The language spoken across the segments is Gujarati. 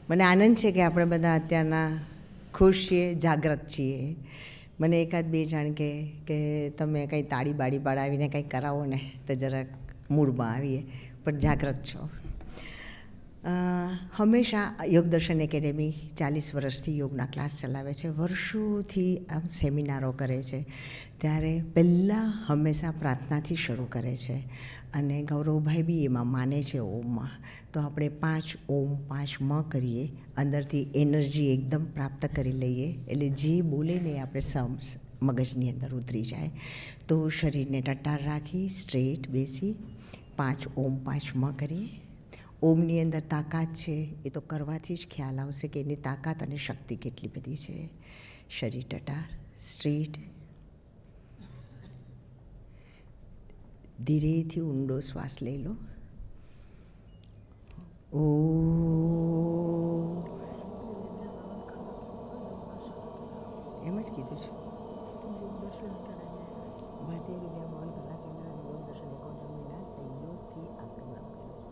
મને આનંદ છે કે આપણે બધા અત્યારના ખુશ છીએ, જાગૃત છીએ. મને એકાદ બે જાણ કે તમે કંઈ તાળી બાળી બાળાવીને કંઈક કરાવો ને તો જરાક મૂડમાં આવીએ, પણ જાગૃત છો. હંમેશા યોગદર્શન એકેડેમી 40 વર્ષથી યોગના ક્લાસ ચલાવે છે, વર્ષોથી આમ સેમિનારો કરે છે. ત્યારે પહેલાં હંમેશા પ્રાર્થનાથી શરૂ કરે છે અને ગૌરવભાઈ બી એમાં માને છે ઓમમાં. તો આપણે 5 ઓમ 5 મ કરીએ, અંદરથી એનર્જી એકદમ પ્રાપ્ત કરી લઈએ, એટલે જે બોલે ને આપણે મગજની અંદર ઉતરી જાય. તો શરીરને ટટ્ટાર રાખી સ્ટ્રેટ બેસી 5 ઓમ 5 મ કરીએ. ઓમની અંદર તાકાત છે, એ તો કરવાથી જ ખ્યાલ આવશે કે એની તાકાત અને શક્તિ કેટલી બધી છે. શરીર ટટાર, સ્ટ્રેટ, ધીરેથી ઊંડો શ્વાસ લઈ લો. એમ જ કીધું છે. ભારતીય વિદ્યા ભવન કલા કેન્દ્ર અને યોગદર્શન એકેડેમીના સહયોગથી આ પ્રોગ્રામ કર્યો છે.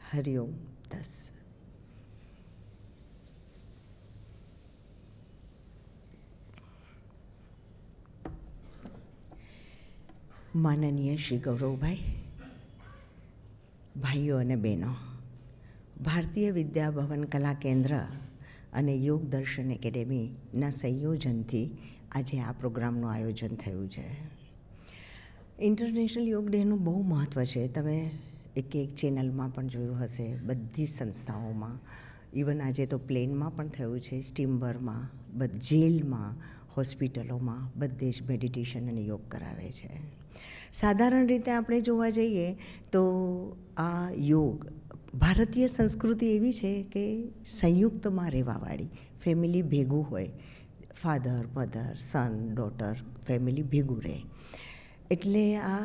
હરિઓમ 10. માનનીય શ્રી ગૌરવભાઈ, ભાઈઓ અને બહેનો, ભારતીય વિદ્યાભવન કલા કેન્દ્ર અને યોગ દર્શન એકેડેમીના સંયોજનથી આજે આ પ્રોગ્રામનું આયોજન થયું છે. ઇન્ટરનેશનલ યોગ ડેનું બહુ મહત્ત્વ છે. તમે એક ચેનલમાં પણ જોયું હશે, બધી સંસ્થાઓમાં, ઇવન આજે તો પ્લેનમાં પણ થયું છે, સ્ટીમરમાં, જેલમાં, હોસ્પિટલોમાં, બધે જ મેડિટેશન અને યોગ કરાવે છે. સાધારણ રીતે આપણે જોવા જઈએ તો આ યોગ, ભારતીય સંસ્કૃતિ એવી છે કે સંયુક્તમાં રહેવાવાળી, ફેમિલી ભેગું હોય, father, mother, son, daughter, family ભેગું રહે. એટલે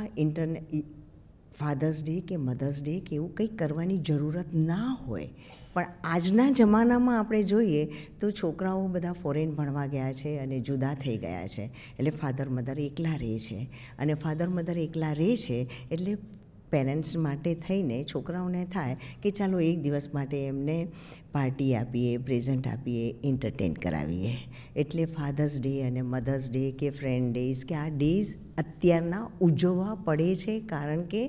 આ ફાધર્સ ડે કે મધર્સ ડે કે એવું કંઈક કરવાની જરૂરત ના હોય. પણ આજના જમાનામાં આપણે જોઈએ તો છોકરાઓ બધા ફોરેન ભણવા ગયા છે અને જુદા થઈ ગયા છે. એટલે ફાધર મધર એકલા રહે છે, અને ફાધર મધર એકલા રહે છે એટલે પેરેન્ટ્સ માટે થઈને છોકરાઓને થાય કે ચાલો એક દિવસ માટે એમને પાર્ટી આપીએ, પ્રેઝન્ટ આપીએ, એન્ટરટેન કરાવીએ. એટલે ફાધર્સ ડે અને મધર્સ ડે કે ફ્રેન્ડ ડેઝ કે આ ડેઝ અત્યારના ઉજવવા પડે છે, કારણ કે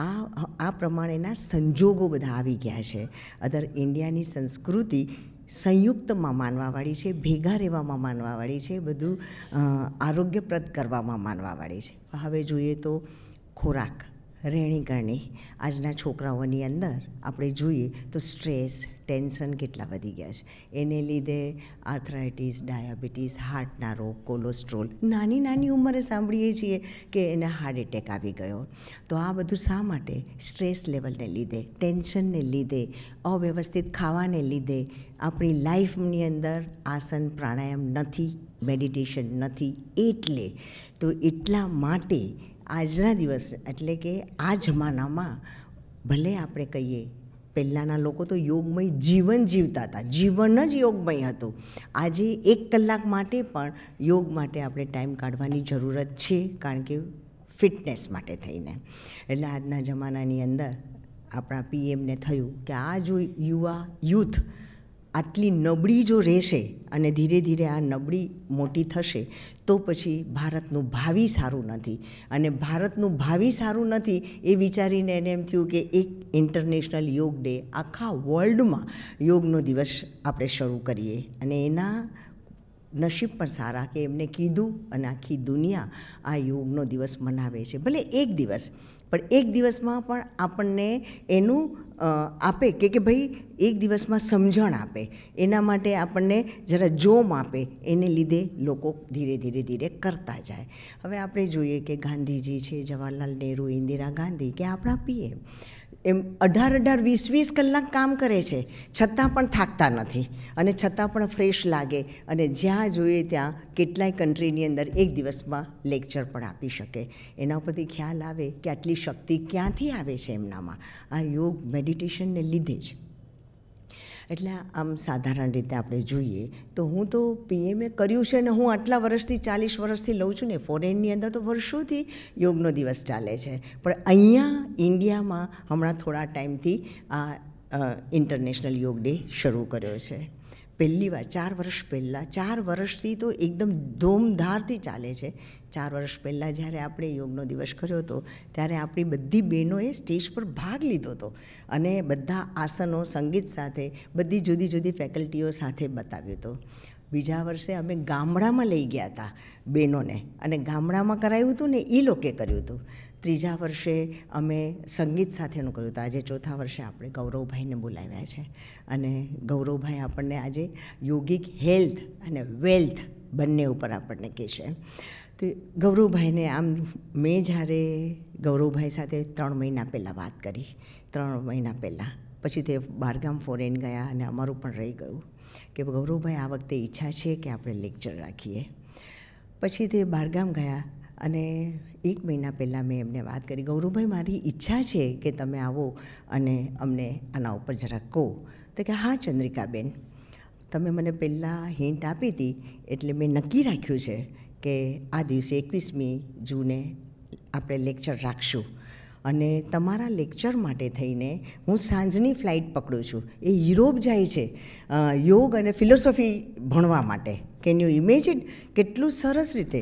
આ પ્રમાણેના સંજોગો બધા આવી ગયા છે. ઇન્ડિયાની સંસ્કૃતિ સંયુક્તમાં માનવાવાળી છે, ભેગા રહેવામાં માનવાવાળી છે, બધું આરોગ્યપ્રદ કરવામાં માનવાવાળી છે. હવે જોઈએ તો ખોરાક, રહેણીકરણી, આજના છોકરાઓની અંદર આપણે જોઈએ તો સ્ટ્રેસ, ટેન્શન કેટલા વધી ગયા છે. એને લીધે આર્થરાઇટિસ, ડાયાબિટીસ, હાર્ટના રોગ, કોલેસ્ટ્રોલ, નાની નાની ઉંમરે સાંભળીએ છીએ કે એને હાર્ટ એટેક આવી ગયો. તો આ બધું શા માટે? સ્ટ્રેસ લેવલને લીધે, ટેન્શનને લીધે, અવ્યવસ્થિત ખાવાને લીધે. આપણી લાઈફની અંદર આસન પ્રાણાયામ નથી, મેડિટેશન નથી. તો એટલા માટે આજના દિવસ, એટલે કે આ જમાનામાં ભલે આપણે કહીએ પહેલાંના લોકો તો યોગમય જીવન જીવતા હતા, જીવન જ યોગમય હતું. આજે 1 કલાક માટે પણ યોગ માટે આપણે ટાઈમ કાઢવાની જરૂરત છે, કારણ કે ફિટનેસ માટે થઈને. એટલે આજના જમાનાની અંદર આપણા પીએમને થયું કે આ જો યુથ આટલી નબળી જો રહેશે અને ધીરે ધીરે આ નબળી મોટી થશે તો પછી ભારતનું ભાવિ સારું નથી. અને ભારતનું ભાવિ સારું નથી એ વિચારીને એને એમ થયું કે એક ઇન્ટરનેશનલ યોગ ડે, આખા વર્લ્ડમાં યોગનો દિવસ આપણે શરૂ કરીએ. અને એના નસીબ પણ સારા કે એમને કીધું અને આખી દુનિયા આ યોગનો દિવસ મનાવે છે. ભલે એક દિવસ, પણ એક દિવસમાં પણ આપણને એનું આપે કે ભાઈ એક દિવસમાં સમજણ આપે, એના માટે આપણને જરા જોમ આપે, એને લીધે લોકો ધીરે ધીરે કરતા જાય. હવે આપણે જોઈએ કે ગાંધીજી છે, જવાહરલાલ નહેરુ, ઇન્દિરા ગાંધી કે આપણા પીએમ, એમ 18-18, 20-20 કલાક કામ કરે છે, છતાં પણ થાકતા નથી અને છતાં પણ ફ્રેશ લાગે. અને જ્યાં જોઈએ ત્યાં કેટલાય કન્ટ્રીની અંદર એક દિવસમાં લેક્ચર પણ આપી શકે. એના ઉપરથી ખ્યાલ આવે કે આટલી શક્તિ ક્યાંથી આવે છે એમનામાં, આ યોગ મેડિટેશનને લીધે જ. એટલે આમ સાધારણ રીતે આપણે જોઈએ તો હું તો પીએમએ કર્યું છે ને હું આટલા વર્ષથી 40 વર્ષથી લઉં છું ને. ફોરેનની અંદર તો વર્ષોથી યોગનો દિવસ ચાલે છે, પણ અહીંયા ઇન્ડિયામાં હમણાં થોડા ટાઈમથી આ ઇન્ટરનેશનલ યોગ ડે શરૂ કર્યો છે. પહેલી વાર 4 વર્ષ પહેલાં, 4 વર્ષથી તો એકદમ ધૂમધારથી ચાલે છે. 4 વર્ષ પહેલાં જ્યારે આપણે યોગનો દિવસ કર્યો હતો ત્યારે આપણી બધી બહેનોએ સ્ટેજ પર ભાગ લીધો હતો અને બધા આસનો સંગીત સાથે બધી જુદી જુદી ફેકલ્ટીઓ સાથે બતાવ્યું હતું. બીજા વર્ષે અમે ગામડામાં લઈ ગયા હતા બહેનોને, અને ગામડામાં કરાયું હતું ને એ લોકોએ કર્યું હતું. ત્રીજા વર્ષે અમે સંગીત સાથેનું કર્યું હતું. આજે ચોથા વર્ષે આપણે ગૌરવભાઈને બોલાવ્યા છે, અને ગૌરવભાઈ આપણને આજે યોગિક હેલ્થ અને વેલ્થ બંને ઉપર આપણને કહેશે. તો ગૌરવભાઈને આમ મેં જ્યારે ગૌરવભાઈ સાથે 3 મહિના પહેલાં વાત કરી, 3 મહિના પહેલાં, પછી તે બહારગામ ફોરેન ગયા અને અમારું પણ રહી ગયું કે ગૌરવભાઈ આ વખતે ઈચ્છા છે કે આપણે લેક્ચર રાખીએ. પછી તે બહારગામ ગયા અને 1 મહિના પહેલાં મેં એમને વાત કરી, ગૌરવભાઈ મારી ઈચ્છા છે કે તમે આવો અને અમને આના ઉપર જરાક કહો. તો કે હા ચંદ્રિકાબેન, તમે મને પહેલાં હિન્ટ આપી હતી એટલે મેં નક્કી રાખ્યું છે કે આ દિવસે 21મી જૂને આપણે લેક્ચર રાખશું. અને તમારા લેક્ચર માટે થઈને હું સાંજની ફ્લાઇટ પકડું છું. એ યુરોપ જાય છે યોગ અને ફિલોસોફી ભણવા માટે. Can you imagine? કેટલું સરસ રીતે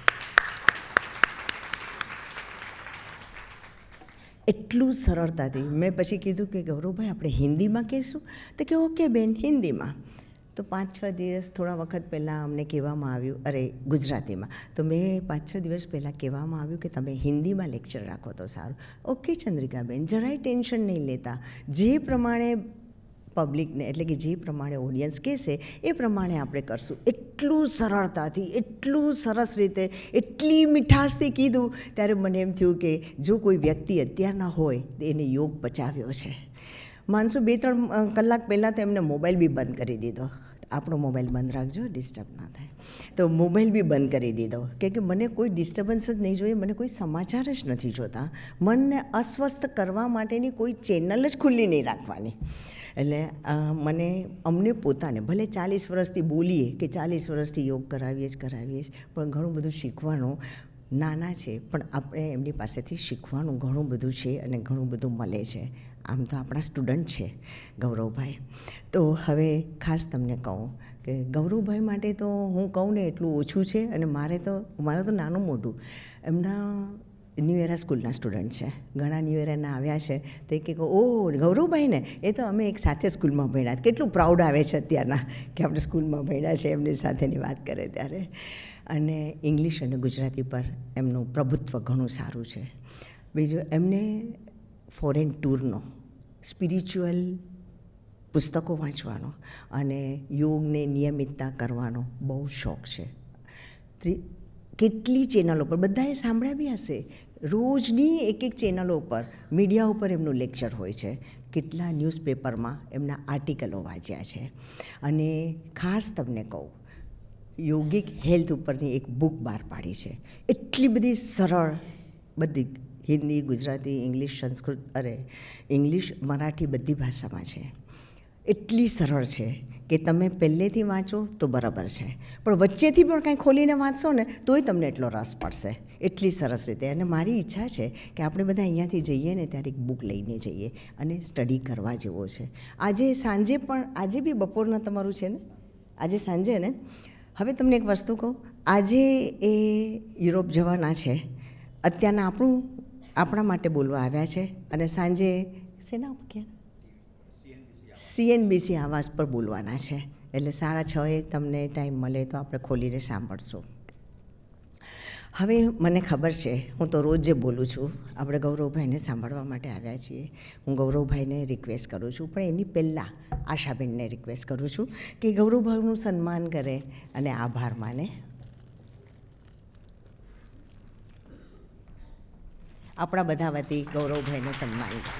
એટલું સરળતાથી. મેં પછી કીધું કે ગૌરવભાઈ આપણે હિન્દીમાં કહીશું? તો કે ઓકે બેન, હિન્દીમાં. તો 5-6 દિવસ થોડા વખત પહેલાં અમને કહેવામાં આવ્યું, અરે ગુજરાતીમાં, તો મેં 5-6 દિવસ પહેલાં કહેવામાં આવ્યું કે તમે હિન્દીમાં લેક્ચર રાખો તો સારું. ઓકે ચંદ્રિકાબેન, જરાય ટેન્શન નહીં લેતા, જે પ્રમાણે પબ્લિકને એટલે કે જે પ્રમાણે ઓડિયન્સ કહેશે એ પ્રમાણે આપણે કરશું. એટલું સરળતાથી, એટલું સરસ રીતે, એટલી મીઠાશથી કીધું. ત્યારે મને એમ થયું કે જો કોઈ વ્યક્તિ અત્યારના હોય તો એને યોગ પચાવ્યો છે. માનસો 2-3 કલાક પહેલાં તો એમને મોબાઈલ બી બંધ કરી દીધો. આપણો મોબાઈલ બંધ રાખજો, ડિસ્ટર્બ ના થાય. તો મોબાઈલ બી બંધ કરી દીધો કે મને કોઈ ડિસ્ટર્બન્સ જ નહીં જોઈએ, મને કોઈ સમાચાર જ નથી જોતા. મનને અસ્વસ્થ કરવા માટેની કોઈ ચેનલ જ ખુલ્લી નહીં રાખવાની. એટલે અમને પોતાને ભલે 40 વર્ષથી બોલીએ કે 40 વર્ષથી યોગ કરાવીએ જ પણ ઘણું બધું શીખવાનું. નાના છે પણ આપણે એમની પાસેથી શીખવાનું ઘણું બધું છે અને ઘણું બધું મળે છે. આમ તો આપણા સ્ટુડન્ટ છે ગૌરવભાઈ. તો હવે ખાસ તમને કહું કે ગૌરવભાઈ માટે તો હું કહું ને એટલું ઓછું છે. અને મારે તો નાનું મોટું એમના ન્યૂ એરા સ્કૂલના સ્ટુડન્ટ છે. ઘણા ન્યૂ એરાના આવ્યા છે તે કે ઓ ગૌરવભાઈને એ તો અમે એક સાથે સ્કૂલમાં ભણ્યા. કેટલું પ્રાઉડ આવે છે અત્યારના કે આપણે સ્કૂલમાં ભણ્યા છે એમની સાથેની વાત કરે ત્યારે. અને ઇંગ્લિશ અને ગુજરાતી પર એમનું પ્રભુત્વ ઘણું સારું છે. બીજું એમને ફોરેન ટૂરનો, સ્પિરિચ્યુઅલ પુસ્તકો વાંચવાનો અને યોગને નિયમિતતા કરવાનો બહુ શોખ છે. કેટલી ચેનલો પર બધાએ સાંભળ્યા બી હશે, રોજની એક ચેનલો ઉપર, મીડિયા ઉપર એમનું લેક્ચર હોય છે. કેટલા ન્યૂઝપેપરમાં એમના આર્ટિકલો વાંચ્યા છે. અને ખાસ તમને કહું, યોગિક હેલ્થ ઉપરની એક બુક બહાર પાડી છે. એટલી બધી સરળ, બધી હિન્દી, ગુજરાતી, ઇંગ્લિશ, સંસ્કૃત, ઇંગ્લિશ, મરાઠી બધી ભાષામાં છે. એટલી સરળ છે કે તમે પહેલેથી વાંચો તો બરાબર છે, પણ વચ્ચેથી પણ કાંઈ ખોલીને વાંચશો ને તોય તમને એટલો રસ પડશે. એટલી સરસ રીતે. અને મારી ઈચ્છા છે કે આપણે બધા અહીંયાથી જઈએ ને ત્યારે એક બુક લઈને જઈએ અને સ્ટડી કરવા જેવો છે. આજે સાંજે પણ, આજે બી બપોરના તમારું છે ને, આજે સાંજે ને. હવે તમને એક વસ્તુ કહું, આજે એ યુરોપ જવાના છે, અત્યારના આપણા માટે બોલવા આવ્યા છે. અને સાંજે શેના ક્યાં CNBC આવાસ પર બોલવાના છે. એટલે 6:30 તમને ટાઈમ મળે તો આપણે ખોલીને સાંભળશું. હવે મને ખબર છે, હું તો રોજ જે બોલું છું, આપણે ગૌરવભાઈને સાંભળવા માટે આવ્યા છીએ. હું ગૌરવભાઈને રિક્વેસ્ટ કરું છું, પણ એની પહેલાં આશાબેનને રિક્વેસ્ટ કરું છું કે ગૌરવભાઈનું સન્માન કરે અને આભાર માને. આપણા બધા વતી ગૌરવભાઈનું સન્માન કરે.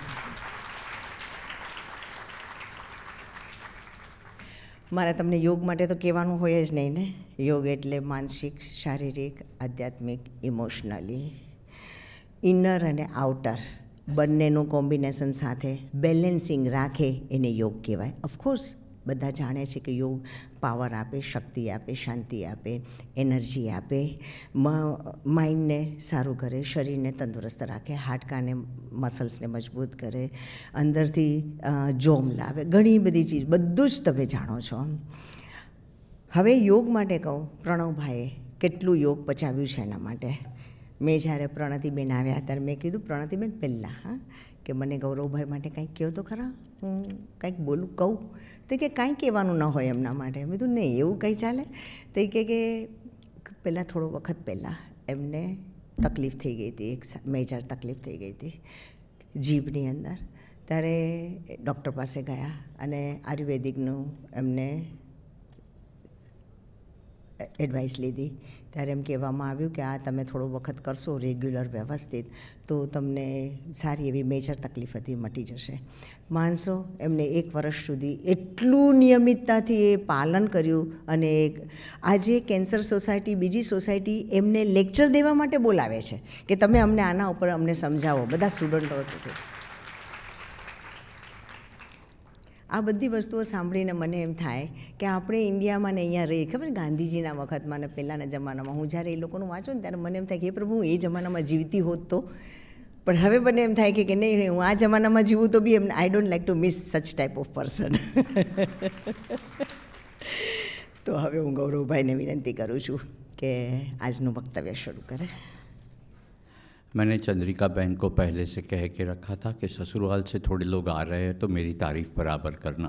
મારે તમને યોગ માટે તો કહેવાનું હોય જ નહીં ને. યોગ એટલે માનસિક, શારીરિક, આધ્યાત્મિક, ઇમોશનલી, ઇનર અને આઉટર બંનેનું કોમ્બિનેશન સાથે બેલેન્સિંગ રાખે એને યોગ કહેવાય. ઓફકોર્સ બધા જાણે છે કે યોગ પાવર આપે, શક્તિ આપે, શાંતિ આપે, એનર્જી આપે, માઇન્ડને સારું કરે, શરીરને તંદુરસ્ત રાખે, હાડકાને, મસલ્સને મજબૂત કરે, અંદરથી જોમ લાવે, ઘણી બધી ચીજ, બધું જ તમે જાણો છો. હવે યોગ માટે કહું, પ્રણવભાઈએ કેટલું યોગ પચાવ્યું છે એના માટે. મેં જ્યારે પ્રણતિબેન આવ્યા ત્યારે મેં કીધું, પ્રણતિબેન પહેલાં કે મને ગૌરવભાઈ માટે કંઈક કહો તો ખરા, હું કંઈક બોલું કહું. તો કે કાંઈ કહેવાનું ન હોય એમના માટે. મેં કીધું નહીં, એવું કંઈ ચાલે. તો એ કે પહેલાં થોડો વખત પહેલાં એમને તકલીફ થઈ ગઈ હતી, એક મેજર તકલીફ થઈ ગઈ હતી જીભની અંદર. ત્યારે ડૉક્ટર પાસે ગયા અને આયુર્વેદિકનું એમને એડવાઇસ લીધી. ત્યારે એમ કહેવામાં આવ્યું કે આ તમે થોડો વખત કરશો રેગ્યુલર, વ્યવસ્થિત, તો તમને સારી એવી મેજર તકલીફ હતી મટી જશે. માણસો એમને 1 વર્ષ સુધી એટલું નિયમિતતાથી એ પાલન કર્યું. અને આજે કેન્સર સોસાયટી, બીજી સોસાયટી એમને લેક્ચર દેવા માટે બોલાવે છે કે તમે અમને આના ઉપર અમને સમજાવો, બધા સ્ટુડન્ટો. આ બધી વસ્તુઓ સાંભળીને મને એમ થાય કે આપણે ઇન્ડિયામાં ને અહીંયા રહીએ. ખબર ગાંધીજીના વખતમાં ને પહેલાંના જમાનામાં હું જ્યારે એ લોકોનું વાંચું ને ત્યારે મને એમ થાય કે પ્રભુ હું એ જમાનામાં જીવતી હોત તો પણ હવે મને એમ થાય કે નહીં હું આ જમાનામાં જીવું તો બી એમ I don't like to miss such type of person. તો હવે હું ગૌરવભાઈને વિનંતી કરું છું કે આજનું વક્તવ્ય શરૂ કરે. मैंने चंद्रिका बहन को पहले से कह के रखा था कि ससुराल से थोड़े लोग आ रहे हैं तो मेरी तारीफ बराबर करना.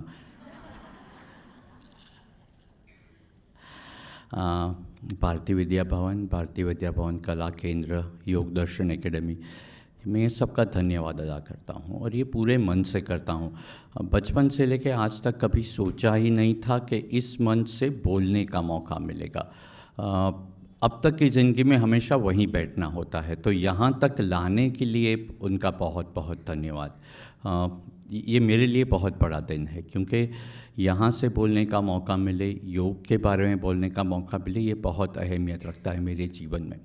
भारतीय विद्या भवन कला केंद्र, योग दर्शन एकेडमी, मैं ये सबका धन्यवाद अदा करता हूँ और ये पूरे मन से करता हूँ. बचपन से लेकर आज तक कभी सोचा ही नहीं था कि इस मंच से बोलने का मौका मिलेगा. अब तक की ज़िंदगी में हमेशा वहीं बैठना होता है, तो यहाँ तक लाने के लिए उनका बहुत बहुत धन्यवाद. ये मेरे लिए बहुत बड़ा दिन है क्योंकि यहाँ से बोलने का मौका मिले, योग के बारे में बोलने का मौका मिले, ये बहुत अहमियत रखता है मेरे जीवन में.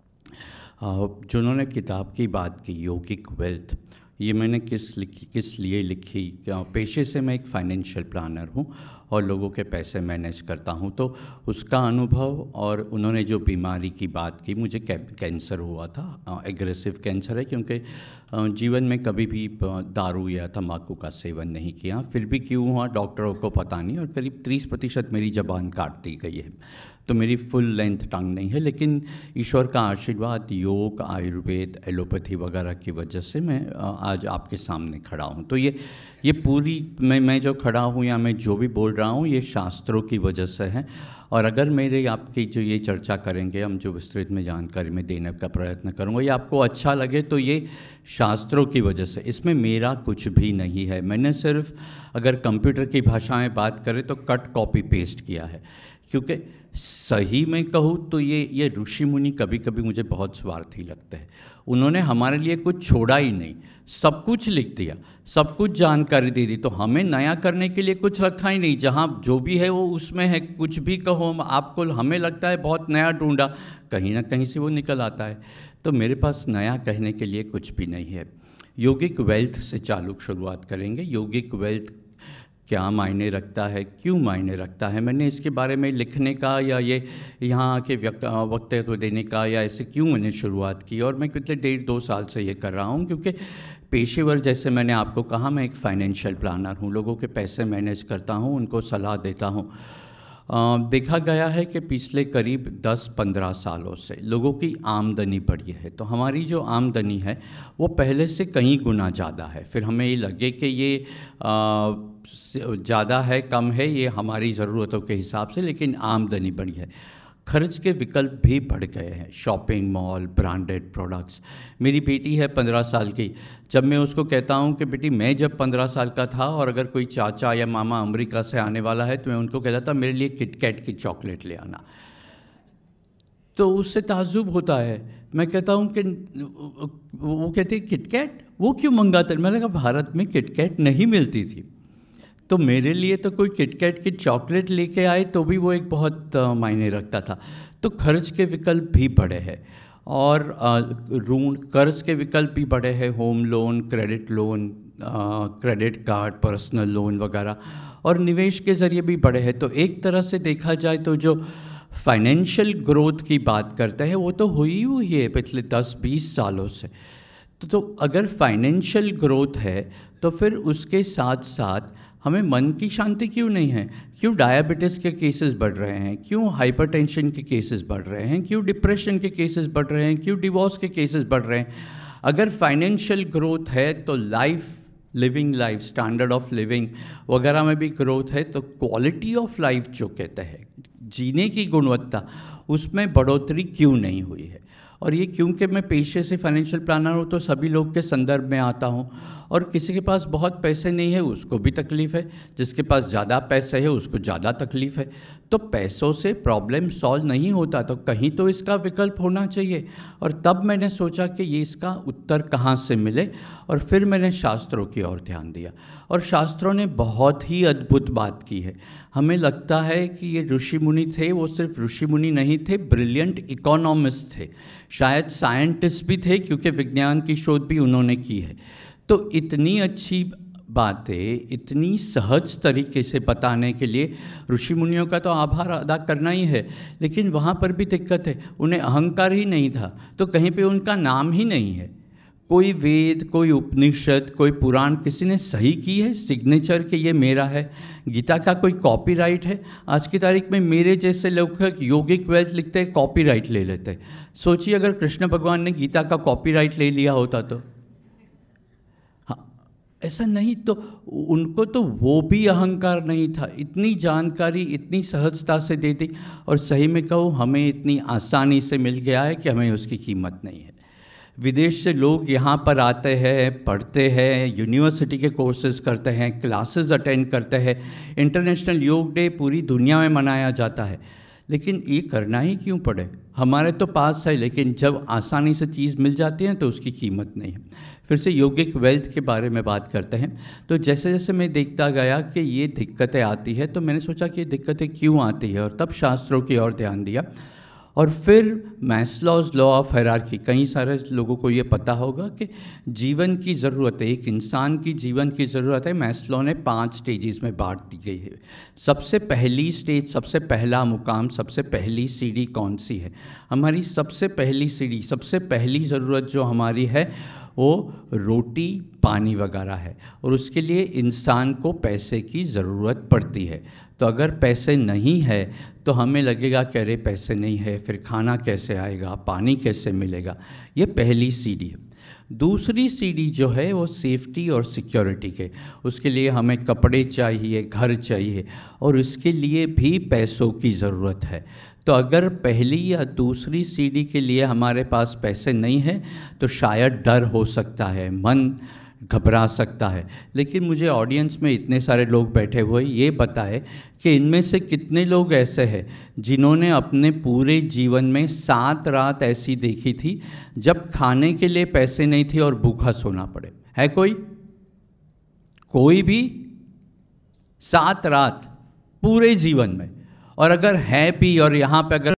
जिन्होंने किताब की बात की योगिक वेल्थ, ये मैंने किस लिए लिखी. पेशे से मैं एक फाइनेंशियल प्लानर हूँ और लोगों के पैसे मैनेज करता हूँ, तो उसका अनुभव और उन्होंने जो बीमारी की बात की, मुझे कैंसर हुआ था, एग्रेसिव कैंसर है क्योंकि जीवन में कभी भी दारू या तंबाकू का सेवन नहीं किया, फिर भी क्यों हुआ डॉक्टरों को पता नहीं, और करीब 30% मेरी ज़बान काट दी गई है, तो मेरी फुल लेंथ टंग नहीं है. लेकिन ईश्वर का आशीर्वाद, योग, आयुर्वेद, एलोपैथी वगैरह की वजह से मैं आज आपके सामने खड़ा हूँ. तो ये पूरी मैं जो खड़ा हूँ या मैं जो भी बोल रहा हूँ ये शास्त्रों की वजह से है. और अगर मेरे आपकी जो ये चर्चा करेंगे, हम जो विस्तृत में जानकारी में देने का प्रयत्न करूँगा, ये आपको अच्छा लगे तो ये शास्त्रों की वजह से, इसमें मेरा कुछ भी नहीं है. मैंने सिर्फ अगर कंप्यूटर की भाषा में बात करें तो कट कॉपी पेस्ट किया है, क्योंकि सही में कहूँ तो ये ऋषि मुनि कभी कभी मुझे बहुत स्वार्थी लगते हैं. उन्होंने हमारे लिए कुछ छोड़ा ही नहीं, सब कुछ लिख दिया, सब कुछ जानकारी दे दी, तो हमें नया करने के लिए कुछ रखा ही नहीं. जहाँ जो भी है वो उसमें है. कुछ भी कहो आपको, हमें लगता है बहुत नया ढूंढा, कहीं ना कहीं से वो निकल आता है. तो मेरे पास नया कहने के लिए कुछ भी नहीं है. योगिक वेल्थ से शुरुआत करेंगे. योगिक वेल्थ क्या मायने रखता है, क्यों मायने रखता है, मैंने इसके बारे में लिखने का या ये यहाँ आके वक्तव्य देने का या ऐसे क्यों मैंने शुरुआत की. और मैं पिछले 1.5-2 साल से ये कर रहा हूँ क्योंकि पेशेवर, जैसे मैंने आपको कहा, मैं एक फाइनेंशियल प्लानर हूँ, लोगों के पैसे मैनेज करता हूँ, उनको सलाह देता हूँ. देखा गया है कि पिछले करीब 10-15 सालों से लोगों की आमदनी बढ़ी है. तो हमारी जो आमदनी है वो पहले से कई गुना ज़्यादा है. फिर हमें ये लगे कि ये ज़्यादा है कम है, ये हमारी ज़रूरतों के हिसाब से, लेकिन आमदनी बढ़ी है. खर्च के विकल्प भी बढ़ गए हैं, शॉपिंग मॉल, ब्रांडेड प्रोडक्ट्स. मेरी बेटी है 15 साल की, जब मैं उसको कहता हूँ कि बेटी मैं जब 15 साल का था और अगर कोई चाचा या मामा अमेरिका से आने वाला है तो मैं उनको कहता था मेरे लिए किटकैट की चॉकलेट ले आना, तो उससे ताज्जुब होता है. मैं कहता हूँ कि वो कहते हैं किटकैट वो क्यों मंगाते. मैंने कहा भारत में किटकैट नहीं मिलती थी, तो मेरे लिए तो कोई किटकैट की चॉकलेट लेके आए तो भी वो एक बहुत मायने रखता था. तो खर्च के विकल्प भी बढ़े हैं और ऋण कर्ज के विकल्प भी बढ़े हैं, home loan, credit loan, credit card, personal loan वगैरह, और निवेश के ज़रिए भी बढ़े हैं. तो एक तरह से देखा जाए तो जो फाइनेंशियल ग्रोथ की बात करते हैं वो तो हुई है पिछले 10-20 सालों से. तो अगर फाइनेंशियल ग्रोथ है तो फिर उसके साथ साथ हमें मन की शांति क्यों नहीं है. क्यों डायबिटीज़ के केसेस बढ़ रहे हैं, क्यों हाइपरटेंशन के केसेस बढ़ रहे हैं, क्यों डिप्रेशन के केसेस बढ़ रहे हैं, क्यों डिवोर्स के केसेस बढ़ रहे हैं. अगर फाइनेंशियल ग्रोथ है तो living life, standard of living वगैरह में भी ग्रोथ है, तो क्वालिटी ऑफ लाइफ जो कहते हैं, जीने की गुणवत्ता, उसमें बढ़ोतरी क्यों नहीं हुई है. और ये क्योंकि मैं पेशे से फाइनेंशियल प्लानर हूँ तो सभी लोग के संदर्भ में आता हूँ, और किसी के पास बहुत पैसे नहीं है उसको भी तकलीफ़ है, जिसके पास ज़्यादा पैसे है उसको ज़्यादा तकलीफ़ है. तो पैसों से प्रॉब्लम सॉल्व नहीं होता, तो कहीं तो इसका विकल्प होना चाहिए. और तब मैंने सोचा कि ये इसका उत्तर कहाँ से मिले, और फिर मैंने शास्त्रों की ओर ध्यान दिया. और शास्त्रों ने बहुत ही अद्भुत बात की है. हमें लगता है कि ये ऋषि मुनि थे, वो सिर्फ ऋषि मुनि नहीं थे, ब्रिलियंट इकोनॉमिस्ट थे, शायद साइंटिस्ट भी थे क्योंकि विज्ञान की शोध भी उन्होंने की है. तो इतनी अच्छी बातें इतनी सहज तरीके से बताने के लिए ऋषि मुनियों का तो आभार अदा करना ही है. लेकिन वहाँ पर भी दिक्कत है, उन्हें अहंकार ही नहीं था, तो कहीं पे उनका नाम ही नहीं है. कोई वेद, कोई उपनिषद, कोई पुराण किसी ने सही की है सिग्नेचर कि ये मेरा है? गीता का कोई कॉपीराइट है? आज की तारीख में मेरे जैसे लेखक योगिक वेल्थ लिखते हैं, कॉपीराइट ले लेते हैं। सोचिए अगर कृष्ण भगवान ने गीता का कॉपीराइट ले लिया होता तो, ऐसा नहीं तो उनको तो वो भी अहंकार नहीं था, इतनी जानकारी इतनी सहजता से दे दी। और सही में कहूँ, हमें इतनी आसानी से मिल गया है कि हमें उसकी कीमत नहीं है। विदेश से लोग यहाँ पर आते हैं, पढ़ते हैं, यूनिवर्सिटी के कोर्सेज करते हैं, क्लासेस अटेंड करते हैं, इंटरनेशनल योग डे पूरी दुनिया में मनाया जाता है। लेकिन ये करना ही क्यों पड़े? हमारे तो पास है, लेकिन जब आसानी से चीज़ मिल जाती है तो उसकी कीमत नहीं है। फिर से योगिक वेल्थ के बारे में बात करते हैं। तो जैसे जैसे मैं देखता गया कि ये दिक्कतें आती है, तो मैंने सोचा कि ये दिक्कतें क्यों आती है, और तब शास्त्रों की ओर ध्यान दिया। और फिर मैस्लोज लॉ ऑफ हायरार्की, कई सारे लोगों को ये पता होगा कि जीवन की ज़रूरत है, एक इंसान की जीवन की ज़रूरत है, मैस्लो ने 5 स्टेजेस में बांट दी गई है। सबसे पहली स्टेज, सबसे पहला मुकाम, सबसे पहली सीढ़ी कौन सी है? हमारी सबसे पहली सीढ़ी, सबसे पहली ज़रूरत जो हमारी है वो रोटी पानी वगैरह है, और उसके लिए इंसान को पैसे की ज़रूरत पड़ती है। तो अगर पैसे नहीं है तो हमें लगेगा कि अरे पैसे नहीं है, फिर खाना कैसे आएगा, पानी कैसे मिलेगा। ये पहली सीढ़ी है। दूसरी सीढ़ी जो है वो सेफ्टी और सिक्योरिटी के, उसके लिए हमें कपड़े चाहिए, घर चाहिए, और उसके लिए भी पैसों की ज़रूरत है। तो अगर पहली या दूसरी सीढ़ी के लिए हमारे पास पैसे नहीं है तो शायद डर हो सकता है, मन घबरा सकता है। लेकिन मुझे ऑडियंस में इतने सारे लोग बैठे हुए, ये बताए कि इनमें से कितने लोग ऐसे हैं जिन्होंने अपने पूरे जीवन में 7 रात ऐसी देखी थी जब खाने के लिए पैसे नहीं थे और भूखा सोना पड़े? है कोई? कोई भी? 7 रात पूरे जीवन में? और अगर है भी, और यहाँ पे अगर